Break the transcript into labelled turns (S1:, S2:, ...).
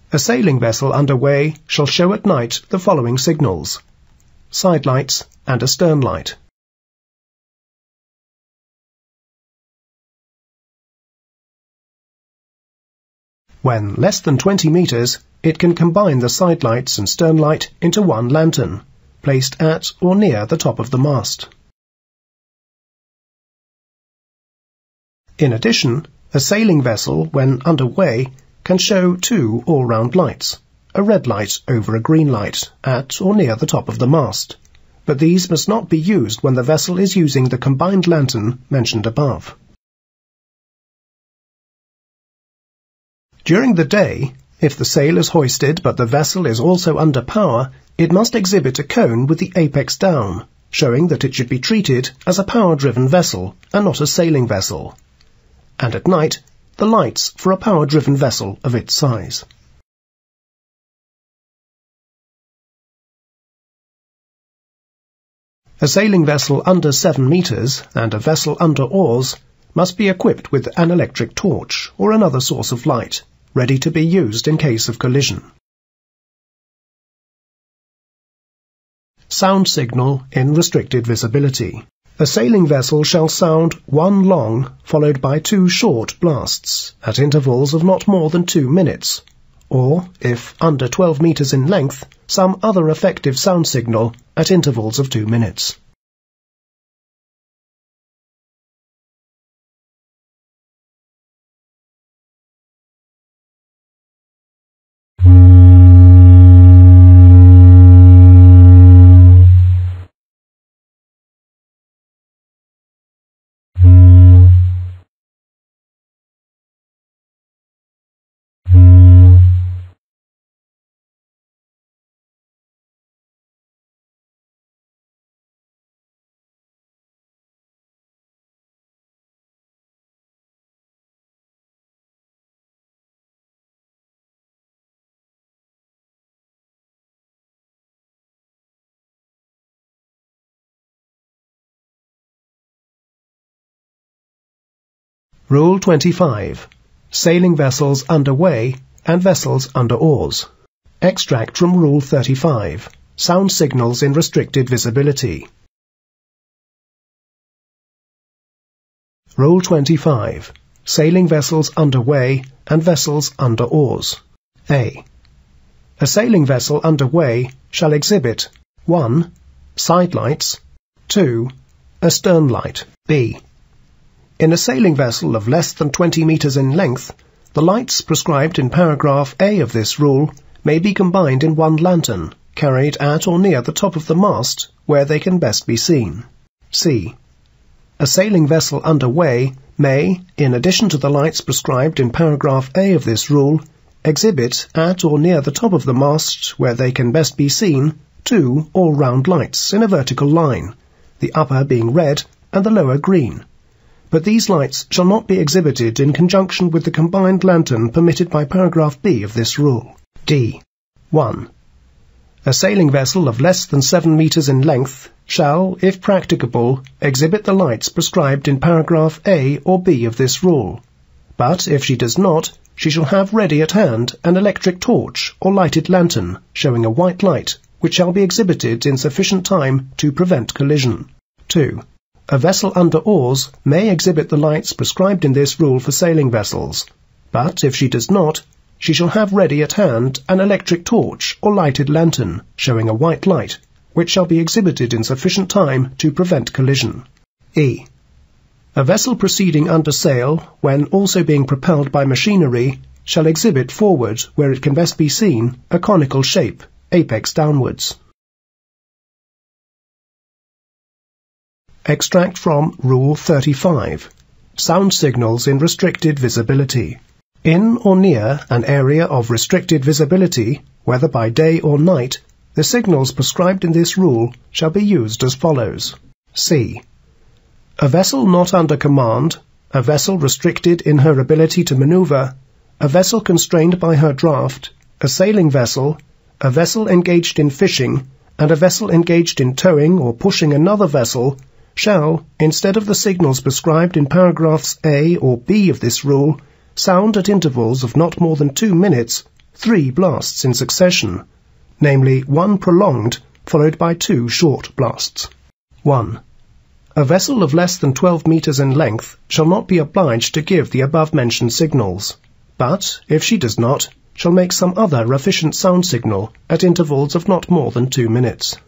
S1: A sailing vessel under way shall show at night the following signals: sidelights and a stern light. When less than 20 meters, it can combine the sidelights and stern light into one lantern, placed at or near the top of the mast. In addition, a sailing vessel, when under way, can show two all-round lights, a red light over a green light, at or near the top of the mast, but these must not be used when the vessel is using the combined lantern mentioned above. During the day, if the sail is hoisted but the vessel is also under power, it must exhibit a cone with the apex down, showing that it should be treated as a power-driven vessel and not a sailing vessel. And at night, the lights for a power-driven vessel of its size. A sailing vessel under 7 meters and a vessel under oars must be equipped with an electric torch or another source of light, ready to be used in case of collision. Sound signal in restricted visibility. A sailing vessel shall sound one long, followed by two short blasts, at intervals of not more than 2 minutes, or, if under 12 meters in length, some other effective sound signal at intervals of 2 minutes. Rule 25. Sailing vessels under way and vessels under oars. Extract from Rule 35. Sound signals in restricted visibility. Rule 25. Sailing vessels under way and vessels under oars. A. A sailing vessel under way shall exhibit 1. Sidelights. 2. A stern light. B. In a sailing vessel of less than 20 meters in length, the lights prescribed in paragraph A of this rule may be combined in one lantern, carried at or near the top of the mast, where they can best be seen. C. A sailing vessel under way may, in addition to the lights prescribed in paragraph A of this rule, exhibit at or near the top of the mast, where they can best be seen, two all-round lights in a vertical line, the upper being red and the lower green. But these lights shall not be exhibited in conjunction with the combined lantern permitted by paragraph B of this rule. D. 1. A sailing vessel of less than 7 meters in length shall, if practicable, exhibit the lights prescribed in paragraph A or B of this rule. But if she does not, she shall have ready at hand an electric torch or lighted lantern showing a white light, which shall be exhibited in sufficient time to prevent collision. 2. A vessel under oars may exhibit the lights prescribed in this rule for sailing vessels, but if she does not, she shall have ready at hand an electric torch or lighted lantern showing a white light, which shall be exhibited in sufficient time to prevent collision. E. A vessel proceeding under sail, when also being propelled by machinery, shall exhibit forward, where it can best be seen, a conical shape, apex downwards. Extract from Rule 35. Sound signals in restricted visibility. In or near an area of restricted visibility, whether by day or night, the signals prescribed in this rule shall be used as follows. C. A vessel not under command, a vessel restricted in her ability to maneuver, a vessel constrained by her draft, a sailing vessel, a vessel engaged in fishing, and a vessel engaged in towing or pushing another vessel shall, instead of the signals prescribed in paragraphs A or B of this rule, sound at intervals of not more than 2 minutes 3 blasts in succession, namely 1 prolonged followed by 2 short blasts. 1. A vessel of less than 12 meters in length shall not be obliged to give the above-mentioned signals, but, if she does not, shall make some other efficient sound signal at intervals of not more than 2 minutes.